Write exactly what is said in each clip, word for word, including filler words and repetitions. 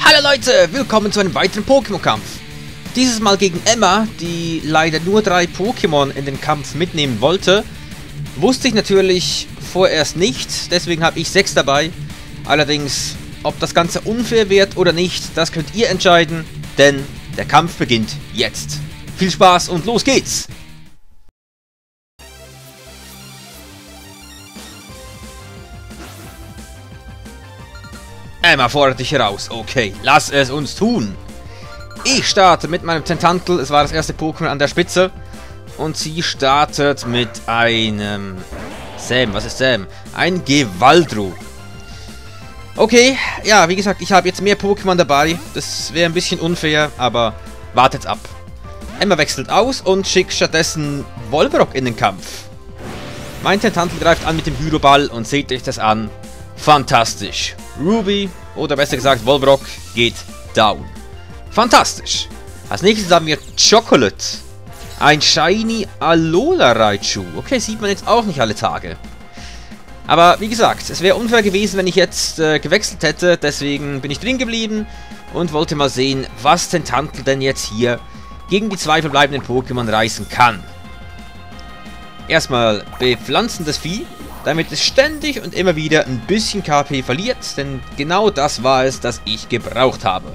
Hallo Leute, willkommen zu einem weiteren Pokémon-Kampf. Dieses Mal gegen Emma, die leider nur drei Pokémon in den Kampf mitnehmen wollte. Wusste ich natürlich vorerst nicht, deswegen habe ich sechs dabei. Allerdings, ob das Ganze unfair wird oder nicht, das könnt ihr entscheiden, denn der Kampf beginnt jetzt. Viel Spaß und los geht's! Emma fordert dich heraus. Okay, lass es uns tun. Ich starte mit meinem Tentantl. Es war das erste Pokémon an der Spitze. Und sie startet mit einem... Sam, was ist Sam? Ein Gewaldru. Okay, ja, wie gesagt, ich habe jetzt mehr Pokémon dabei. Das wäre ein bisschen unfair, aber wartet ab. Emma wechselt aus und schickt stattdessen Wolverock in den Kampf. Mein Tentantl greift an mit dem Hydroball und seht euch das an. Fantastisch. Ruby, oder besser gesagt Wolverock, geht down. Fantastisch. Als nächstes haben wir Chocolate. Ein Shiny Alola Raichu. Okay, sieht man jetzt auch nicht alle Tage. Aber wie gesagt, es wäre unfair gewesen, wenn ich jetzt äh, gewechselt hätte. Deswegen bin ich drin geblieben und wollte mal sehen, was Tentantl denn jetzt hier gegen die zwei verbleibenden Pokémon reißen kann. Erstmal bepflanzendes Vieh, damit es ständig und immer wieder ein bisschen K P verliert, denn genau das war es, das ich gebraucht habe.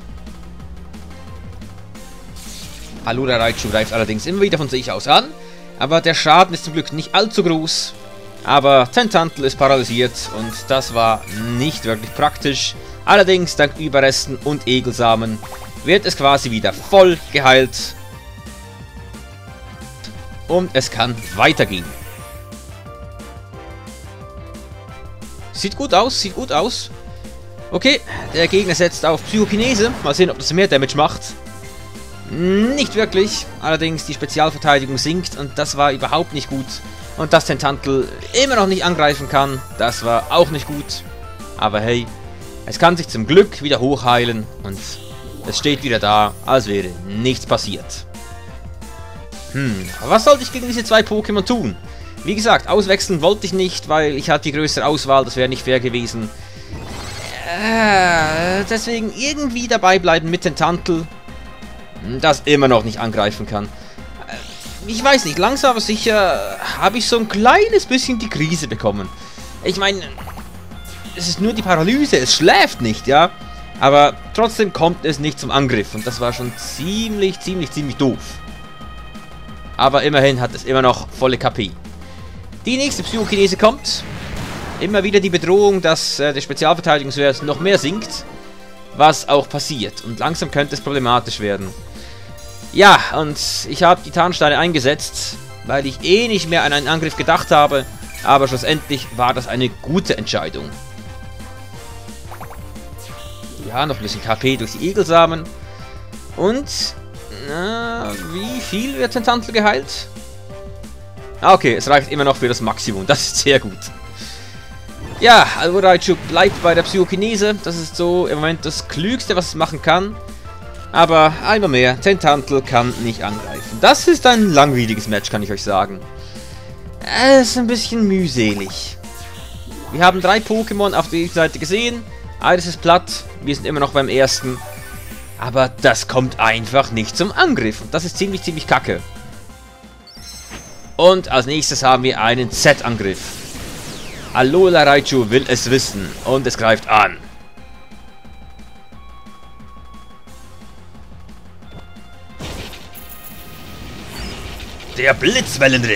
Alola Raichu greift allerdings immer wieder von sich aus an, aber der Schaden ist zum Glück nicht allzu groß. Aber Tentantl ist paralysiert und das war nicht wirklich praktisch. Allerdings, dank Überresten und Egelsamen, wird es quasi wieder voll geheilt. Und es kann weitergehen. Sieht gut aus, sieht gut aus. Okay, der Gegner setzt auf Psychokinese. Mal sehen, ob das mehr Damage macht. Nicht wirklich. Allerdings die Spezialverteidigung sinkt und das war überhaupt nicht gut. Und dass Tentantl immer noch nicht angreifen kann, das war auch nicht gut. Aber hey, es kann sich zum Glück wieder hochheilen und es steht wieder da, als wäre nichts passiert. Hm, was sollte ich gegen diese zwei Pokémon tun? Wie gesagt, auswechseln wollte ich nicht, weil ich hatte die größere Auswahl, das wäre nicht fair gewesen. Äh, deswegen irgendwie dabei bleiben mit Tentantl, das immer noch nicht angreifen kann. Ich weiß nicht, langsam aber sicher habe ich so ein kleines bisschen die Krise bekommen. Ich meine, es ist nur die Paralyse, es schläft nicht, ja. Aber trotzdem kommt es nicht zum Angriff und das war schon ziemlich, ziemlich, ziemlich doof. Aber immerhin hat es immer noch volle K P. Die nächste Psychokinese kommt. Immer wieder die Bedrohung, dass äh, der Spezialverteidigungswert noch mehr sinkt. Was auch passiert. Und langsam könnte es problematisch werden. Ja, und ich habe die Tarnsteine eingesetzt, weil ich eh nicht mehr an einen Angriff gedacht habe. Aber schlussendlich war das eine gute Entscheidung. Ja, noch ein bisschen K P durch die Egelsamen. Und, na, wie viel wird Tentantl geheilt? Ah, okay, es reicht immer noch für das Maximum. Das ist sehr gut. Ja, Alola Raichu bleibt bei der Psychokinese. Das ist so im Moment das Klügste, was es machen kann. Aber einmal mehr, Tentantl kann nicht angreifen. Das ist ein langwieriges Match, kann ich euch sagen. Es ist ein bisschen mühselig. Wir haben drei Pokémon auf der Seite gesehen. Eines ist platt. Wir sind immer noch beim ersten. Aber das kommt einfach nicht zum Angriff. Und das ist ziemlich, ziemlich kacke. Und als nächstes haben wir einen Z-Angriff. Alola Raichu will es wissen und es greift an. Der Blitzwellenritt.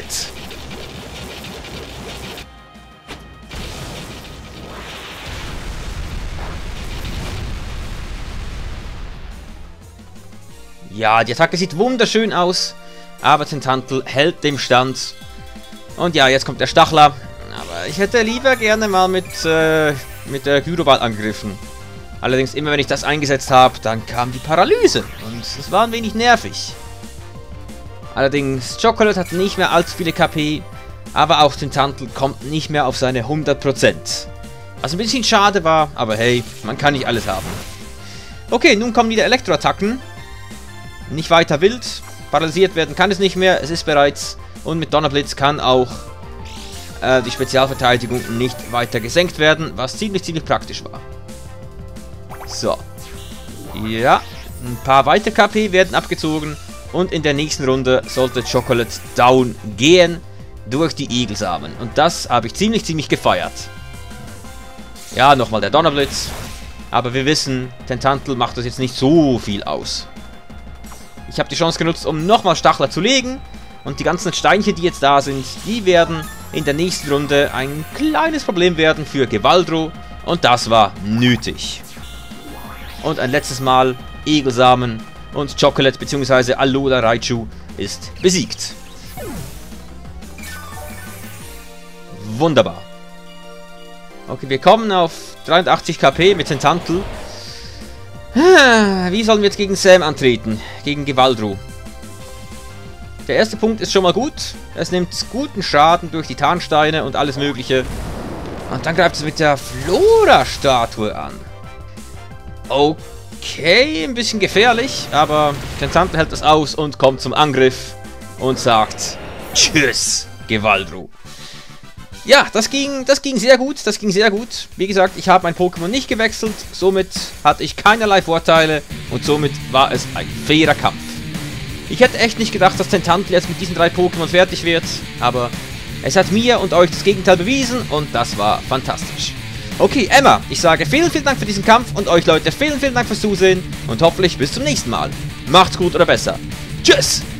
Ja, die Attacke sieht wunderschön aus. Aber Tentantl hält dem Stand. Und ja, jetzt kommt der Stachler. Aber ich hätte lieber gerne mal mit, äh, mit der Hydroball angegriffen. Allerdings, immer wenn ich das eingesetzt habe, dann kam die Paralyse. Und es war ein wenig nervig. Allerdings, Chocolate hat nicht mehr allzu viele K P. Aber auch Tentantl kommt nicht mehr auf seine hundert Prozent. Was ein bisschen schade war, aber hey, man kann nicht alles haben. Okay, nun kommen wieder Elektroattacken. Nicht weiter wild. Paralysiert werden kann es nicht mehr, es ist bereits. Und mit Donnerblitz kann auch äh, die Spezialverteidigung nicht weiter gesenkt werden, was ziemlich, ziemlich praktisch war. So. Ja, ein paar weitere K P werden abgezogen. Und in der nächsten Runde sollte Chocolate down gehen durch die Igelsamen. Und das habe ich ziemlich, ziemlich gefeiert. Ja, nochmal der Donnerblitz. Aber wir wissen, Tentantel macht das jetzt nicht so viel aus. Ich habe die Chance genutzt, um nochmal Stachler zu legen. Und die ganzen Steinchen, die jetzt da sind, die werden in der nächsten Runde ein kleines Problem werden für Gevaldro. Und das war nötig. Und ein letztes Mal Igelsamen und Chocolate bzw. Alola Raichu ist besiegt. Wunderbar. Okay, wir kommen auf dreiundachtzig K P mit Tentantel. Wie sollen wir jetzt gegen Sam antreten? Gegen Gevaldro. Der erste Punkt ist schon mal gut. Es nimmt guten Schaden durch die Tarnsteine und alles mögliche. Und dann greift es mit der Flora-Statue an. Okay, ein bisschen gefährlich, aber Tentantel hält das aus und kommt zum Angriff und sagt Tschüss, Gevaldro. Ja, das ging, das ging sehr gut, das ging sehr gut. Wie gesagt, ich habe mein Pokémon nicht gewechselt, somit hatte ich keinerlei Vorteile und somit war es ein fairer Kampf. Ich hätte echt nicht gedacht, dass Tentantel jetzt mit diesen drei Pokémon fertig wird, aber es hat mir und euch das Gegenteil bewiesen und das war fantastisch. Okay, Emma, ich sage vielen, vielen Dank für diesen Kampf und euch Leute vielen, vielen Dank fürs Zusehen und hoffentlich bis zum nächsten Mal. Macht's gut oder besser. Tschüss!